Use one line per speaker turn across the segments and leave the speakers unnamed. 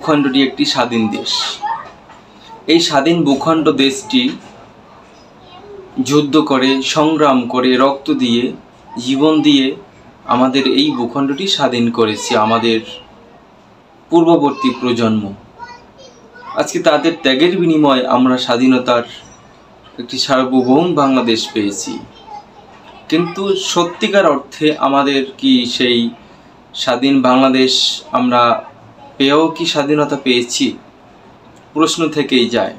ভূখণ্ডটি একটি স্বাধীন দেশ। এই স্বাধীন ভূখণ্ড দেশটি যুদ্ধ করে, সংগ্রাম করে, রক্ত দিয়ে, জীবন দিয়ে আমাদের এই ভূখণ্ডটি স্বাধীন করেছে আমাদের পূর্ববর্তী প্রজন্ম। আজকে তাদের ত্যাগের বিনিময়ে আমরা স্বাধীনতার একটি সার্বভৌম বাংলাদেশ পেয়েছি। কিন্তু সত্যিকার অর্থে আমাদের কি সেই স্বাধীন বাংলাদেশ আমরা পেয়েও কি স্বাধীনতা পেয়েছি? প্রশ্ন থেকেই যায়।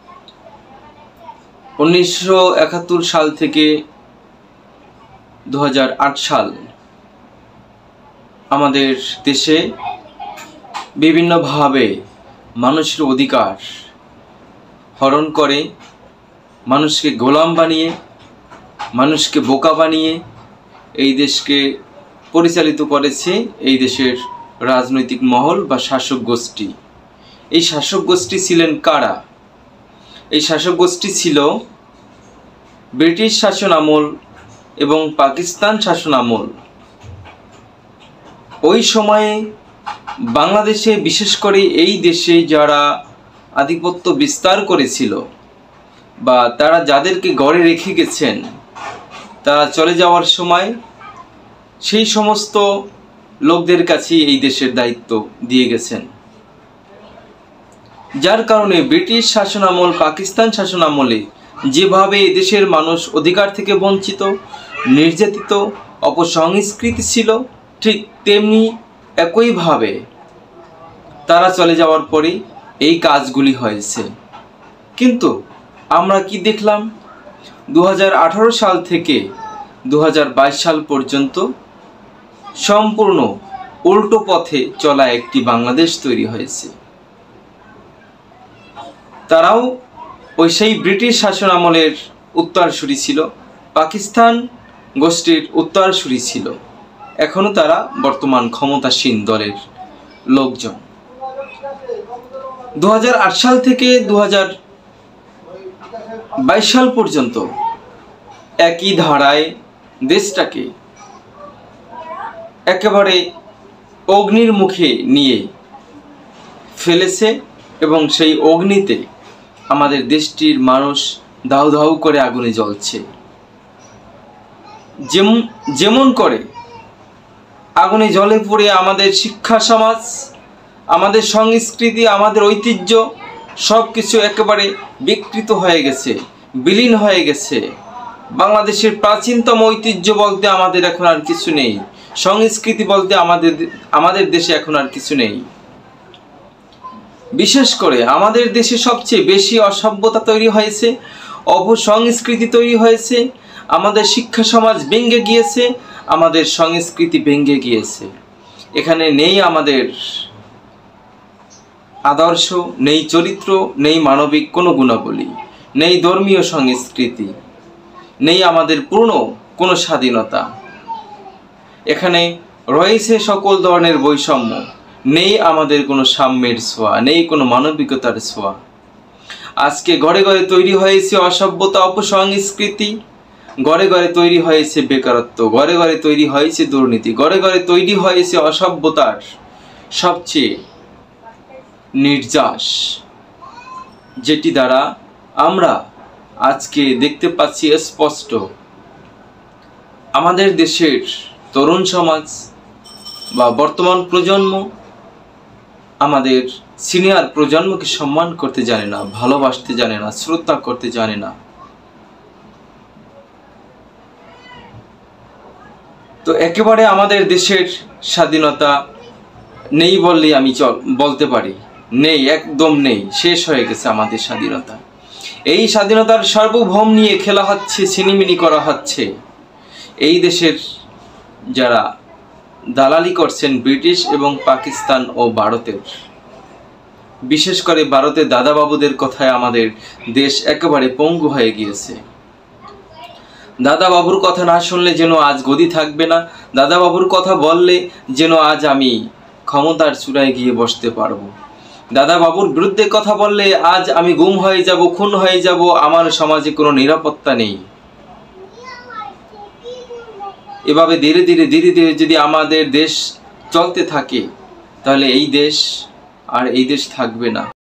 1971 সাল থেকে 2008 সাল আমাদের দেশে বিভিন্নভাবে মানুষের অধিকার হরণ করে, মানুষকে গোলাম বানিয়ে, মানুষকে বোকা বানিয়ে এই দেশকে পরিচালিত করেছে এই দেশের রাজনৈতিক মহল বা শাসক গোষ্ঠী। এই শাসক গোষ্ঠী ছিলেন কারা? এই শাসক গোষ্ঠী ছিল ব্রিটিশ শাসন আমল এবং পাকিস্তান শাসন আমল। ওই সময়ে বাংলাদেশে, বিশেষ করে এই দেশে যারা আধিপত্য বিস্তার করেছিল বা তারা যাদেরকে গড়ে রেখে গেছেন, তারা চলে যাওয়ার সময় সেই সমস্ত লোকদের কাছে এই দেশের দায়িত্ব দিয়ে গেছেন। যার কারণে ব্রিটিশ শাসন আমল, পাকিস্তান শাসন আমলে যেভাবে দেশের মানুষ অধিকার থেকে বঞ্চিত, নির্যাতিত, অপসংস্কৃতি ছিল, ঠিক তেমনি একইভাবে তারা চলে যাওয়ার পরে এই কাজগুলি হয়েছে। কিন্তু আমরা কি দেখলাম? 2018 সাল থেকে 2022 সাল পর্যন্ত সম্পূর্ণ উল্টো পথে চলা একটি বাংলাদেশ তৈরি হয়েছে। তারাও ওই সেই ব্রিটিশ শাসন আমলের উত্তরসূরি ছিল, পাকিস্তান গোষ্ঠীর উত্তরসূরি ছিল। এখনও তারা বর্তমান ক্ষমতাসীন দলের লোকজন। 2008 সাল থেকে 2022 সাল পর্যন্ত একই ধারায় দেশটাকে একেবারে অগ্নির মুখে নিয়ে ফেলেছে এবং সেই অগ্নিতে আমাদের দেশটির মানুষ দাউ দাউ করে আগুনে জ্বলছে। যেমন করে আগুনে জ্বলে পড়ে আমাদের শিক্ষা সমাজ, আমাদের সংস্কৃতি, আমাদের ঐতিহ্য সব কিছু একেবারে বিকৃত হয়ে গেছে, বিলীন হয়ে গেছে। বাংলাদেশের প্রাচীনতম ঐতিহ্য বলতে আমাদের এখন আর কিছু নেই, সংস্কৃতি বলতে আমাদের দেশে এখন আর কিছু নেই। বিশেষ করে আমাদের দেশে সবচেয়ে বেশি অসভ্যতা তৈরি হয়েছে, অপসংস্কৃতি তৈরি হয়েছে, আমাদের শিক্ষা সমাজ ভেঙে গিয়েছে, আমাদের সংস্কৃতি ভেঙে গিয়েছে। এখানে নেই আমাদের আদর্শ, নেই চরিত্র, নেই মানবিক কোনো গুণাবলী, নেই ধর্মীয় সংস্কৃতি, নেই আমাদের পূর্ণ কোনো স্বাধীনতা। এখানে রয়েছে সকল ধরনের বৈষম্য, নেই আমাদের কোনো সাম্যের ছোঁয়া, নেই কোনো মানবিকতার ছোঁয়া। আজকে ঘরে ঘরে তৈরি হয়েছে অসভ্যতা, অপসংস্কৃতি, ঘরে ঘরে তৈরি হয়েছে বেকারত্ব, ঘরে ঘরে তৈরি হয়েছে দুর্নীতি, ঘরে ঘরে তৈরি হয়েছে অসভ্যতার সবচেয়ে নির্যাস, যেটি দ্বারা আমরা আজকে দেখতে পাচ্ছি স্পষ্ট আমাদের দেশের তরুণ সমাজ বা বর্তমান প্রজন্ম আমাদের সিনিয়র প্রজন্মকে সম্মান করতে জানে না, ভালোবাসতে জানে না, শ্রদ্ধা করতে জানে না। তো একেবারে আমাদের দেশের স্বাধীনতা নেই বললেই আমি বলতে পারি, নেই, একদম নেই, শেষ হয়ে গেছে আমাদের স্বাধীনতা। এই স্বাধীনতার সার্বভৌম নিয়ে খেলা হচ্ছে, ছিনিমিনি করা হচ্ছে। এই দেশের যারা দালালি করছেন ব্রিটিশ এবং পাকিস্তান ও ভারতের, বিশেষ করে ভারতের দাদাবাবুদের কথায় আমাদের দেশ একেবারে পঙ্গু হয়ে গিয়েছে। দাদাবাবুর কথা না শুনলে যেন আজ গদি থাকবে না, দাদাবাবুর কথা বললে যেন আজ আমি ক্ষমতার চূড়ায় গিয়ে বসতে পারবো, দাদাবাবুর বিরুদ্ধে কথা বললে আজ আমি গুম হয়ে যাব, খুন হয়ে যাব, আমার সমাজে কোনো নিরাপত্তা নেই। এভাবে ধীরে ধীরে যদি আমাদের দেশ চলতে থাকে, তাহলে এই দেশ আর এই দেশ থাকবে না।